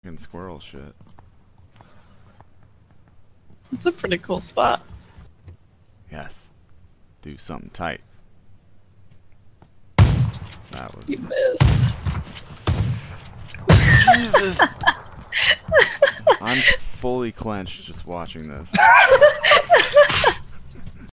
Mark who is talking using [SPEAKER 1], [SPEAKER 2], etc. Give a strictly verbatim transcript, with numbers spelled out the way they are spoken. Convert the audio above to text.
[SPEAKER 1] fucking squirrel shit.
[SPEAKER 2] It's a pretty cool spot.
[SPEAKER 1] Yes. Do something tight. That was...
[SPEAKER 2] You missed.
[SPEAKER 1] Jesus! I'm fully clenched just watching this.